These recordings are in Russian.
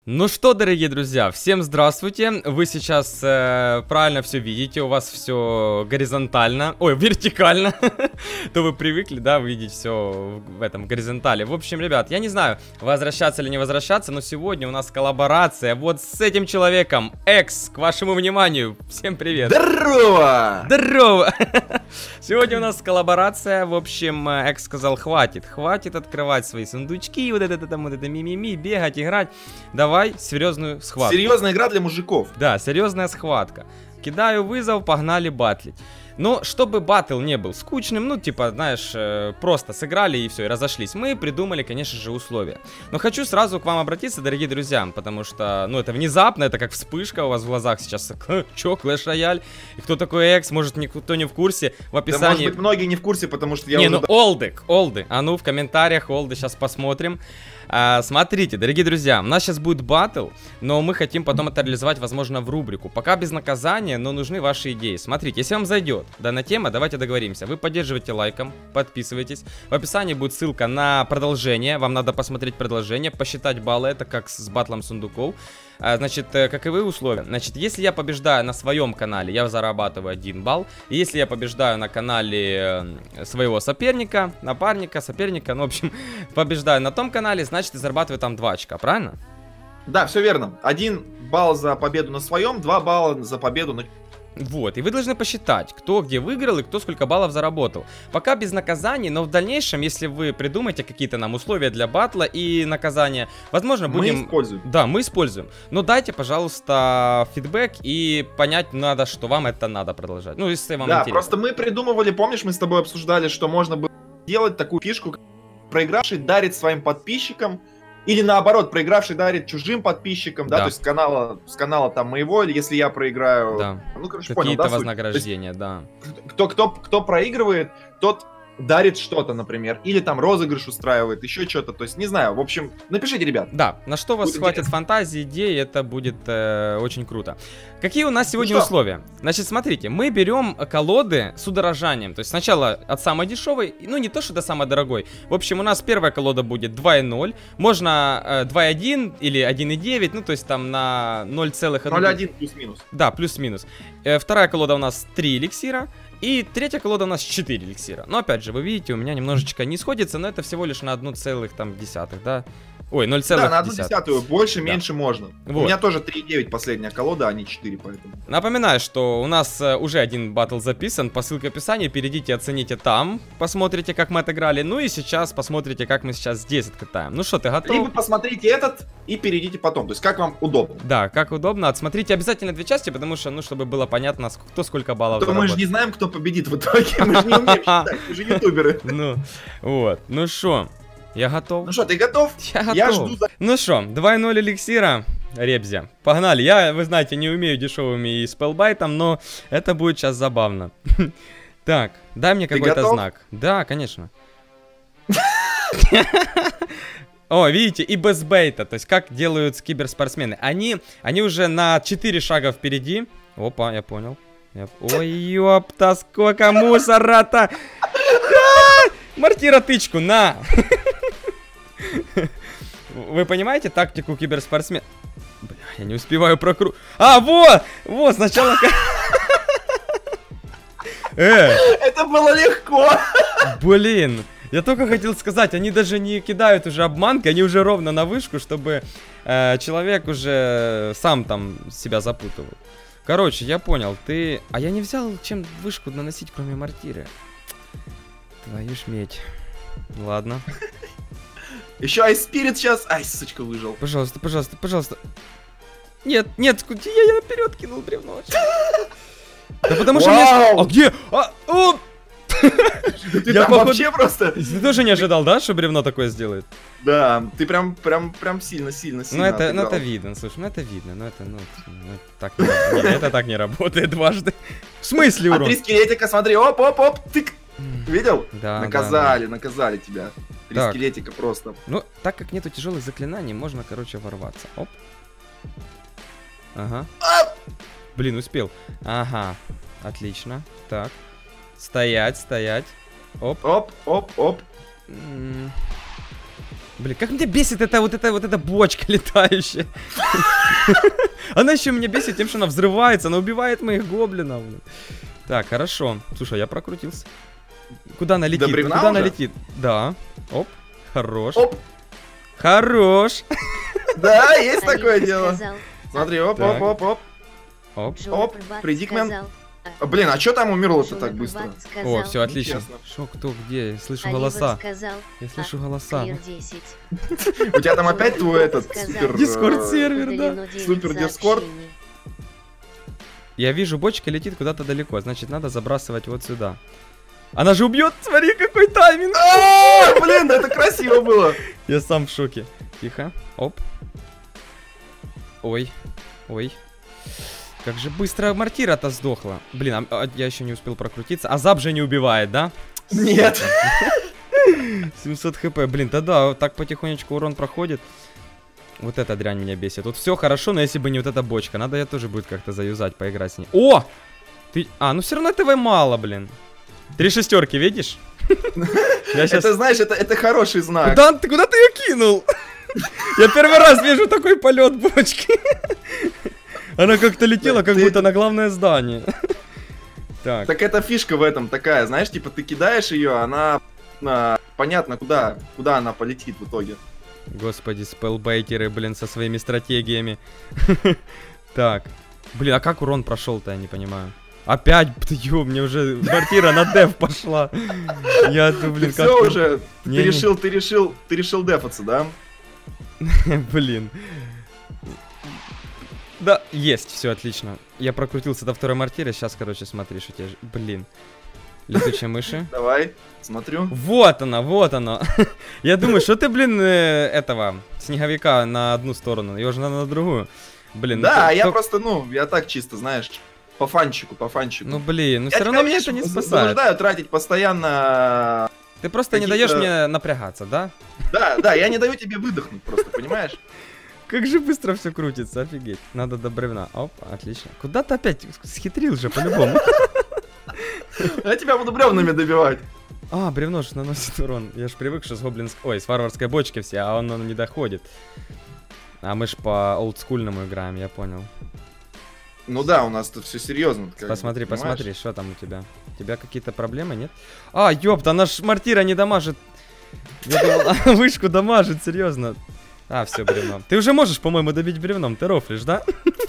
Ну что, дорогие друзья, всем здравствуйте. Вы сейчас правильно все видите, у вас все горизонтально, ой, вертикально. То вы привыкли, да, видеть все в этом горизонтали. В общем, ребят, я не знаю, возвращаться или не возвращаться, но сегодня у нас коллаборация вот с этим человеком. Экс, к вашему вниманию. Всем привет. Здорово! Здорово! Сегодня у нас коллаборация. В общем, Экс сказал, хватит открывать свои сундучки, вот это там, вот это мимими, бегать, играть. Давай серьезную схватку. Серьезная игра для мужиков. Да, серьезная схватка. Кидаю вызов, погнали батлить. Но чтобы батл не был скучным, ну типа, знаешь, просто сыграли и все, и разошлись, мы придумали, конечно же, условия. Но хочу сразу к вам обратиться, дорогие друзья, потому что, ну это внезапно, это как вспышка у вас в глазах сейчас. Чё, Clash Royale? И кто такой Экс, может никто не в курсе, в описании... Да, может быть, многие не в курсе, потому что я не, уже... ну олды, а ну в комментариях олды сейчас посмотрим. Смотрите, дорогие друзья, у нас сейчас будет батл, но мы хотим потом это реализовать, возможно, в рубрику. Пока без наказания, но нужны ваши идеи. Смотрите, если вам зайдет данная тема, давайте договоримся. Вы поддерживаете лайком, подписывайтесь. В описании будет ссылка на продолжение. Вам надо посмотреть продолжение, посчитать баллы, это как с батлом сундуков. Значит, каковы условия? Значит, если я побеждаю на своем канале, я зарабатываю 1 балл. И если я побеждаю на канале своего соперника, напарника, соперника, ну, в общем, побеждаю на том канале, значит, я зарабатываю там 2 очка, правильно? Да, все верно. 1 балл за победу на своем, 2 балла за победу на... Вот, и вы должны посчитать, кто где выиграл и кто сколько баллов заработал. Пока без наказаний, но в дальнейшем, если вы придумаете какие-то нам условия для батла и наказания, возможно, будем... Мы используем. Да, мы используем. Но дайте, пожалуйста, фидбэк и понять надо, что вам это надо продолжать. Ну, если вам да, интересно. просто мы придумывали, помнишь, мы с тобой обсуждали, что можно было делать такую фишку, как проигравший дарит своим подписчикам, или наоборот, проигравший дарит чужим подписчикам, да, то есть с канала там моего, или если я проиграю, да. Ну, короче, понял, какие-то да, вознаграждения, да. Кто проигрывает, тот дарит что-то, например, или там розыгрыш устраивает, еще что-то, то есть, не знаю, в общем, напишите, ребят. Да, на что вас будет хватит интересно. фантазии, идей, это будет очень круто. Какие у нас сегодня условия? Значит, смотрите, мы берем колоды с удорожанием, то есть сначала от самой дешевой, ну не то, что до самой дорогой. В общем, у нас первая колода будет 2.0, можно 2.1 или 1.9, ну то есть там на 0,1... 0.1 плюс-минус. Да, плюс-минус. Вторая колода у нас 3 эликсира. И третья колода у нас 4 эликсира. Но опять же, вы видите, у меня немножечко не сходится, но это всего лишь на 1,1, да? Ой, 0,1. Да, на 1/10, больше, да. Меньше можно. Вот. У меня тоже 3.9 последняя колода, а не 4, поэтому. Напоминаю, что у нас уже один батл записан, по ссылке в описании, перейдите, оцените там, посмотрите, как мы отыграли, ну и сейчас посмотрите, как мы сейчас здесь откатаем. Ну что, ты готов? Либо посмотрите этот и перейдите потом, то есть как вам удобно. Да, как удобно, отсмотрите обязательно 2 части, потому что, ну, чтобы было понятно, кто сколько баллов То мы же не знаем, кто победит в итоге, мы же не умеем считать, мы же ютуберы. Ну, вот, ну что... Я готов. Ну что, ты готов? Я готов. Я жду. Ну что, 2.0 эликсира, Ребзя. Погнали. Я, вы знаете, не умею дешевыми и спелбайтом, но это будет сейчас забавно. Так, дай мне какой-то знак. Да, конечно. О, видите, и без бейта. То есть, как делают киберспортсмены. Они уже на 4 шага впереди. Опа, я понял. Ой, ёпта, сколько мусора-то. Мортира тычку, на! Вы понимаете тактику киберспортсмена? Бля, я не успеваю А, вот, сначала... Это было легко! Блин, я только хотел сказать, они даже не кидают уже обманкой, они уже ровно на вышку, чтобы человек уже сам там себя запутывал. Короче, я понял, ты... А я не взял, чем вышку наносить, кроме мортиры. Твою ж медь. Ладно. Еще Ice Spirit сейчас. Ай, сучка, выжил. Пожалуйста, пожалуйста, пожалуйста. Нет, я наперед кинул бревно. Да потому что мне... А где? Ты там вообще просто... Ты тоже не ожидал, да, что бревно такое сделает? Да, ты прям сильно. Ну это видно, слушай, это видно, это так не работает дважды. В смысле, урон? 3 скелетика, смотри, оп, тык. Видел? Да, наказали тебя. 3 скелетика просто. Ну, так как нету тяжелых заклинаний, можно, короче, ворваться. Оп. Ага. Блин, успел. Ага. Отлично. Так. Стоять. Оп. Оп. Блин, как меня бесит эта бочка летающая. Она еще меня бесит тем, что она взрывается, она убивает моих гоблинов. Так, хорошо. Слушай, я прокрутился. Куда она летит? Куда она летит? Да. Оп. Хорош. Оп. Хорош. Да, есть такое дело. Смотри, оп, оп, оп, оп. Оп. Оп. Предикмент. Блин, а что там умерло-то так быстро? О, все отлично. Шо, кто, где? Я слышу голоса. Я слышу голоса. У тебя там опять твой этот супер... Дискорд-сервер, да. Супер Дискорд. Я вижу, бочка летит куда-то далеко, значит, надо забрасывать вот сюда. Она же убьет, смотри, какой тайминг. Блин, это красиво было. Я сам в шоке. Тихо. Оп. Ой. Ой. Как же быстро мортира-то сдохла. Блин, я еще не успел прокрутиться. А зап же не убивает, да? Нет. 700 хп. Блин, да, вот так потихонечку урон проходит. Вот эта дрянь меня бесит. Вот все хорошо, но если бы не вот эта бочка. Надо я тоже будет как-то заюзать, поиграть с ней. О! Ты... ну все равно этого мало, блин. 3 шестерки, видишь? Это, знаешь, это хороший знак. Куда ты ее кинул? Я первый раз вижу такой полет бочки. Она как-то летела, как будто на главное здание. Так это фишка в этом такая, знаешь, типа ты кидаешь ее, она понятно куда она полетит в итоге. Господи, спелбейтеры, блин, со своими стратегиями. Так, блин, а как урон прошел-то, я не понимаю. Опять, ё, мне уже мортира на деф пошла. Я, блин, как... Все уже, ты решил дефаться, да? Блин. Да, есть, все отлично. Я прокрутился до второй мортиры, сейчас, короче, смотри, что тебе... Блин. Летучие мыши. Давай, смотрю. Вот она, вот она. Я думаю, что ты, блин, этого снеговика на одну сторону, его же надо на другую. Блин. Да, я просто, я так чисто, знаешь, по фанчику. Ну, блин, ну все равно меня это не спасает. Я вынуждаю тратить постоянно... Ты просто не даешь мне напрягаться, да? Да, я не даю тебе выдохнуть просто, понимаешь? Как же быстро все крутится, офигеть. Надо до бревна. Оп, отлично. Куда ты опять схитрил же, по-любому. Я тебя буду бревнами добивать. А, бревно же наносит урон. Я ж привык, что с гоблинской... Ой, с варварской бочки все, а он не доходит. А мы ж по олдскульному играем, я понял. Ну да, у нас тут все серьезно. Посмотри, посмотри, что там у тебя. У тебя какие-то проблемы, нет? А, ёпта, наш мортира не дамажит. Я думал, вышку дамажит, серьезно. А, все, бревном. Ты уже можешь, по-моему, добить бревном. Ты рофлишь, да?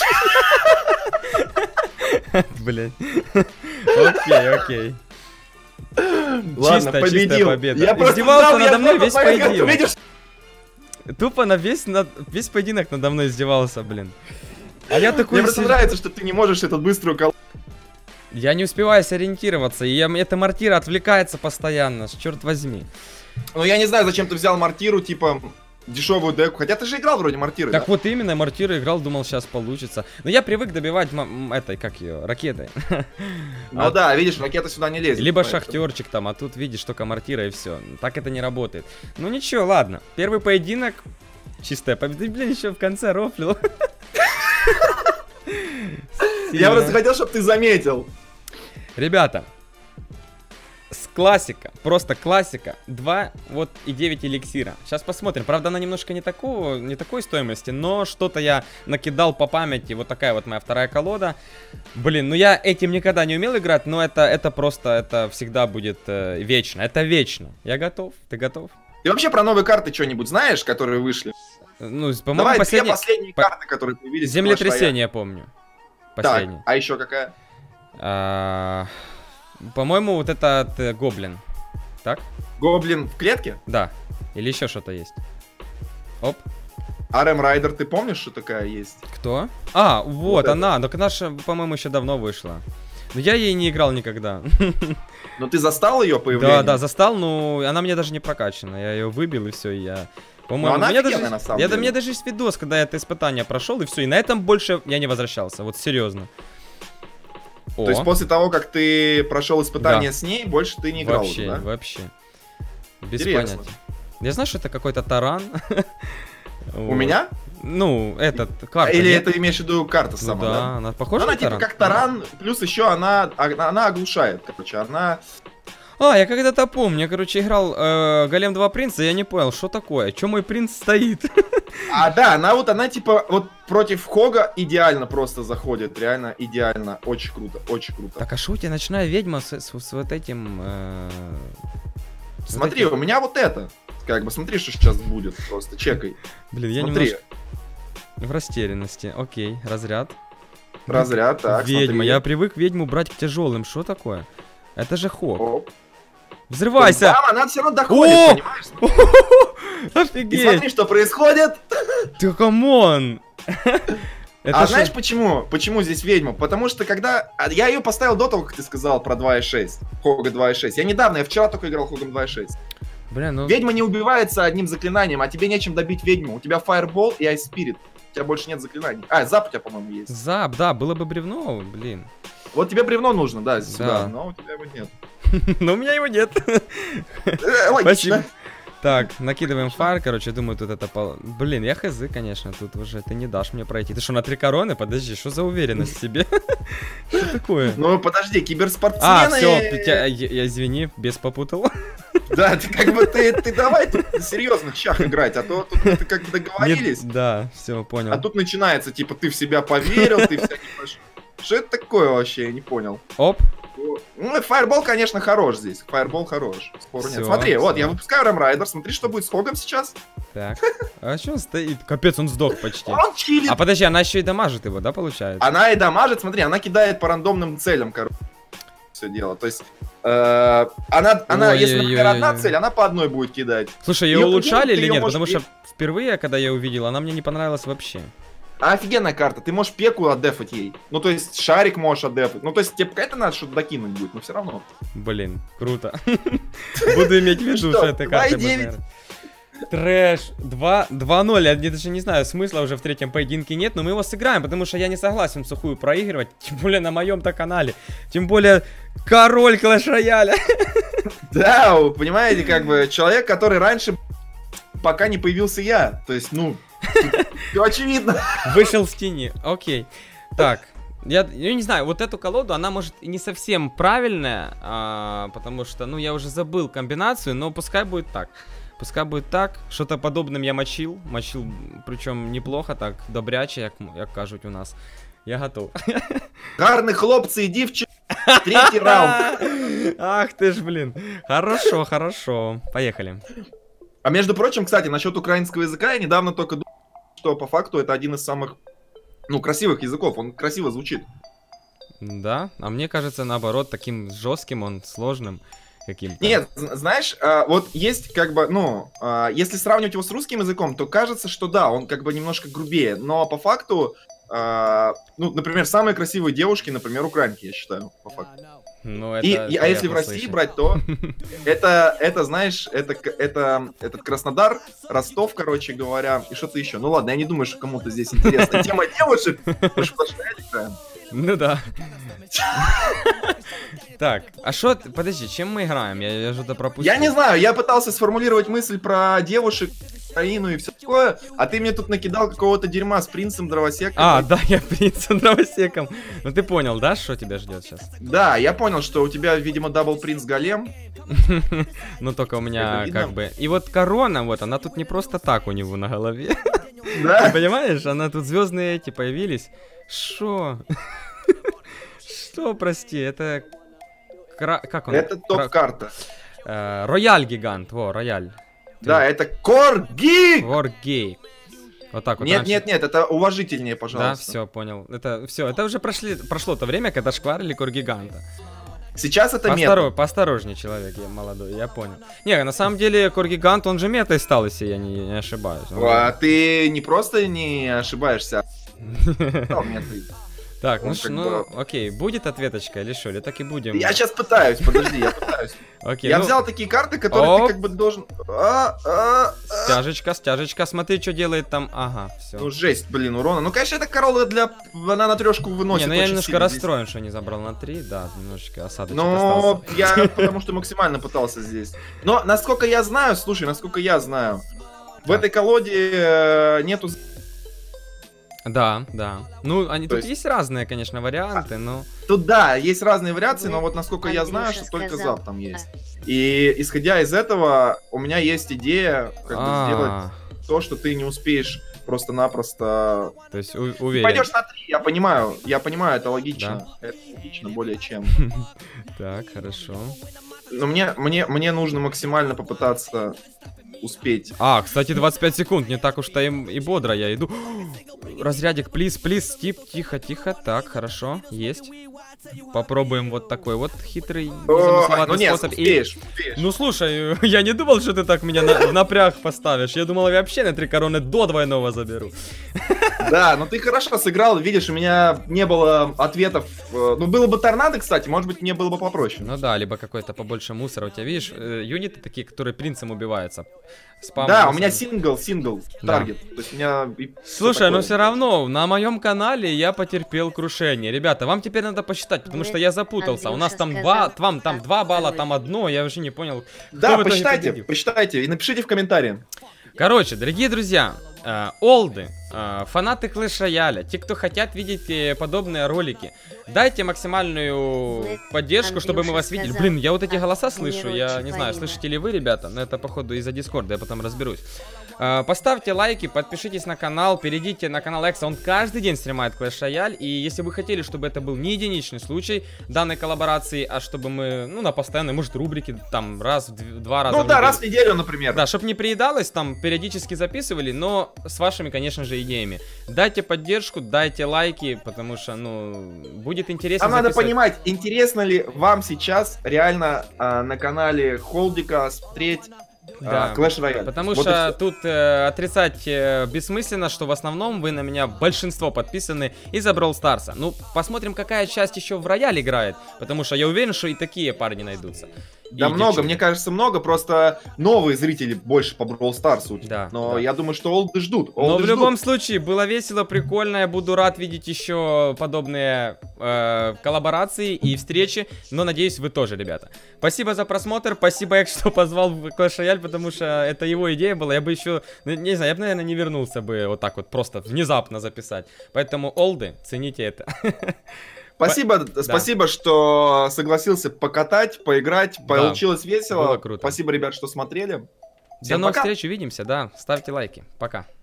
Блин. Окей. Ладно, чистая победа. Я издевался надо мной весь поединок. Тупо на весь поединок надо мной издевался, блин. А я такой... Мне просто нравится, что ты не можешь этот быстрый укол... Я не успеваю сориентироваться, и эта мортира отвлекается постоянно, черт возьми. Ну я не знаю, зачем ты взял мортиру, типа... Дешевую деку. Хотя ты же играл вроде мортиры. Так да? Вот именно, мортиры играл, думал, сейчас получится. Но я привык добивать этой, как ее, ракетой. Ну да, видишь, ракета сюда не лезет. Либо шахтерчик там, а тут видишь только мортира и все. Так это не работает. Ну ничего, ладно. Первый поединок. Чистая победа. Блин, еще в конце рофлил. Я просто хотел, чтобы ты заметил. Ребята. Классика, просто классика. 2 вот и 9 эликсира. Сейчас посмотрим. Правда, она немножко не такой стоимости, но что-то я накидал по памяти. Вот такая вот моя вторая колода. Блин, ну я этим никогда не умел играть, но это просто, это всегда будет вечно. Это вечно. Я готов. Ты готов? Ты вообще про новые карты что-нибудь знаешь, которые вышли? Ну, по-моему, последние карты, которые появились. Землетрясение, я помню. Последний. Так, а еще какая? По-моему, вот этот гоблин. Так? Гоблин в клетке? Да. Или еще что-то есть. Оп. RM Rider, ты помнишь, что такая есть? Кто? А, вот она. Так она же, по-моему, еще давно вышла. Но я ей не играл никогда. Но ты застал ее появление? Да, застал, но она мне даже не прокачана. Я ее выбил и все, и я... По-моему, она офигенная, на самом деле. У меня даже есть видос, когда я это испытание прошел, и все. И на этом больше я не возвращался. Вот серьезно. То есть после того, как ты прошел испытание с ней, больше ты не играл вообще, уже, да? Вообще. Без понятия. Я знаю, что это какой-то таран. У меня? Ну, этот, карта. Или это имеешь в виду карта сама, да? Она похожа на таран? Она типа как таран, плюс еще она оглушает, короче, она... Я когда-то помню, я, короче, играл Голем 2 принца, я не понял, что такое, чё мой принц стоит? Да, она типа вот против Хога идеально просто заходит, реально идеально, очень круто, очень круто. Так, а что у тебя ночная ведьма с вот этим... Смотри, у меня вот это, как бы, смотри, что сейчас будет, просто чекай. Блин, я немножко в растерянности, окей, разряд. Разряд, так, ведьма, смотри. я привык ведьму брать к тяжелым, что такое? Это же Хог. Оп. Взрывайся! Там она все равно доходит, О! понимаешь? И Офигеть! смотри, что происходит. Да камон! Знаешь почему? Почему здесь ведьма? Потому что когда... Я ее поставил до того, как ты сказал про 2.6. Хога 2.6. Я вчера только играл Хогом 2.6. Бля, ну... Ведьма не убивается одним заклинанием, а тебе нечем добить ведьму. У тебя Fireball и Ice Spirit. У тебя больше нет заклинаний. Зап у тебя, по-моему, есть. Зап, да, было бы бревно, блин. Вот тебе бревно нужно, да, сюда, но у тебя его нет. Но у меня его нет. Логично. Так, накидываем фаер, короче, думаю, тут это... Блин, я хз, конечно, тут уже ты не дашь мне пройти. Ты что, на 3 короны? Подожди, что за уверенность в себе? Что такое? Ну, подожди, киберспортсмены... Все, я извини, без попутал. Да, ты как бы, ты давай тут на серьезных щах играть, а то тут мы как бы договорились. Да, все, понял. А тут начинается, типа, ты в себя поверил, ты всякие... Что это такое вообще, я не понял. Оп. Ну, Fireball, конечно, хорош здесь. Fireball хорош. Спору нет. Смотри, вот, я выпускаю Рамрайдер, смотри, что будет с Хогом сейчас. Так, а что он стоит? Капец, он сдох почти. Он чилит. А подожди, она еще и дамажит его, да, получается? Она и дамажит, смотри, она кидает по рандомным целям, короче. Все дело, то есть... она, если, например, одна цель, она по одной будет кидать. Слушай, ее улучшали или нет? Потому что впервые, когда я увидел, она мне не понравилась вообще. Офигенная карта, ты можешь пеку отдефать ей. Ну, то есть, шарик можешь отдефать. Ну, то есть, тебе это надо что-то докинуть будет, но все равно. Блин, круто. Буду иметь в виду, что этой карты трэш. 2-0. Я даже не знаю, смысла уже в третьем поединке нет, но мы его сыграем, потому что я не согласен в сухую проигрывать. Тем более на моем-то канале. Тем более король Клэш Рояля. Да, вы понимаете, как бы, человек, который раньше, пока не появился я. То есть, ну... Все очевидно. Вышел в тени. Окей. Так. Я не знаю, вот эту колоду, она может и не совсем правильная, потому что, ну, я уже забыл комбинацию, но пускай будет так. Пускай будет так. Что-то подобным я мочил. Мочил, причем неплохо так, добряче, як кажуть у нас. Я готов. Гарні хлопці і дівчата. Третий раунд. Ах ты ж, блин. Хорошо, хорошо. Поехали. А между прочим, кстати, насчет украинского языка, я недавно только думал, что по факту это один из самых, ну, красивых языков, он красиво звучит. Да, а мне кажется, наоборот, таким жестким он, сложным каким-то. Нет, знаешь, вот есть как бы, ну, если сравнивать его с русским языком, то кажется, что да, он как бы немножко грубее, но по факту, ну, например, самые красивые девушки, например, украинки, я считаю, по факту. Ну, а если в России брать, то это, знаешь, это этот Краснодар, Ростов, короче говоря, и что-то еще. Ну ладно, я не думаю, что кому-то здесь интересна тема девушек, мы же играем. Ну да. Так, а что, подожди, чем мы играем? Я что-то пропустил. Я не знаю, я пытался сформулировать мысль про девушек, Украину и все такое, а ты мне тут накидал какого-то дерьма с принцем Дровосеком. Да, я принцем Дровосеком. Ну ты понял, да, что тебя ждет сейчас? Да, я понял, что у тебя, видимо, дабл принц Голем. Ну только у меня как бы... И вот корона, вот, она тут не просто так у него на голове. Да? Ты понимаешь, она тут звездные эти появились. Шо? Что, прости, это... Как он? Это топ-карта. Рояль гигант, рояль. Да, это Корги! Корги. Вот так вот. Нет, это уважительнее, пожалуйста. Да, все, понял. Это уже прошло то время, когда шкварили Коргиганта. Сейчас это мета. Поосторожнее, человек, я молодой, я понял. Не, на самом деле Коргигант, он же метой стал, если я не ошибаюсь. А ты не просто не ошибаешься, а стал метой. Так, ну окей, будет ответочка или что, или так и будем? Я сейчас пытаюсь, подожди, я пытаюсь. Окей, я взял такие карты, которые ты как бы должен... Стяжечка, смотри, что делает там, ага, все. Ну жесть, блин, урона. Ну, конечно, это корола для... Она на трешку выносит. Не, ну я немножко расстроен, что не забрал на 3, да, немножечко осадочек остался. Но я потому что максимально пытался здесь. Но, насколько я знаю, слушай, в этой колоде нету... Да, да. Ну, они тут есть- есть разные, конечно, варианты, но... Тут да, есть разные вариации, но вот насколько я знаю, что только зап там есть. И исходя из этого, у меня есть идея, как бы сделать то, что ты не успеешь просто-напросто... То есть Ты уверен. пойдешь на 3, я понимаю, это логично. Это логично более чем. Так, хорошо. Но мне нужно максимально попытаться успеть. Кстати, 25 секунд, не так уж-то и бодро я иду. Разрядик, плиз, Стип, тихо, тихо. Так, хорошо, есть. Попробуем вот такой вот хитрый, незамысловатый Ну нет, способ. успеешь. Ну слушай, я не думал, что ты так меня в напряг поставишь. Я думал, я вообще на 3 короны до двойного заберу. Да, но ты хорошо сыграл, видишь, у меня не было ответов. Ну, было бы торнадо, кстати, может быть, мне было бы попроще. Ну да, либо какой-то побольше мусора. У тебя, видишь, юниты такие, которые принцем убиваются. Спам Да, у мусором. меня сингл, Да. таргет. То есть у меня... Слушай, но все равно, на моем канале я потерпел крушение. Ребята, вам теперь надо посчитать, потому что я запутался. У нас там там 2 балла, там 1, я уже не понял. Да, кто в итоге победил. посчитайте и напишите в комментарии. Короче, дорогие друзья, олды, фанаты Clash Royale, те, кто хотят видеть подобные ролики, дайте максимальную поддержку, чтобы мы вас видели. Блин, я вот эти голоса слышу, я не знаю, слышите ли вы, ребята, но это походу из-за Дискорда, я потом разберусь. Поставьте лайки, подпишитесь на канал, перейдите на канал Экса, он каждый день стримает Clash Royale, и если вы хотели, чтобы это был не единичный случай данной коллаборации, а чтобы мы, ну, на постоянной, может, рубрике, там, два раза Ну в да, неделю. раз в неделю, например. Да, чтобы не приедалось, там периодически записывали, но с вашими, конечно же, идеями. Дайте поддержку, дайте лайки, потому что, ну, будет интересно. Нам надо записать. понимать, интересно ли вам сейчас реально на канале Холдика смотреть Да, Clash Royale. потому Вот и что всё. тут отрицать бессмысленно, что в основном вы на меня большинство подписаны из-за Brawl Старса. Ну, посмотрим, какая часть еще в рояль играет, потому что я уверен, что и такие парни найдутся. Да И много, девчонки. мне кажется, много, просто новые зрители больше по Brawl Старсу. Да, Но да. я думаю, что олды ждут. Но олды в ждут. любом случае, было весело, прикольно. Я буду рад видеть еще подобные коллаборации и встречи. Но надеюсь, вы тоже, ребята. Спасибо за просмотр. Спасибо, Экс, что позвал в Clash Royale, потому что это его идея была. Я бы еще, не знаю, я бы, наверное, не вернулся бы вот так вот просто внезапно записать. Поэтому, олды, цените это. Спасибо, что согласился покатать, поиграть. Да, Получилось весело. было круто. Спасибо, ребят, что смотрели. До Всем новых пока. встреч, увидимся, да. Ставьте лайки. Пока.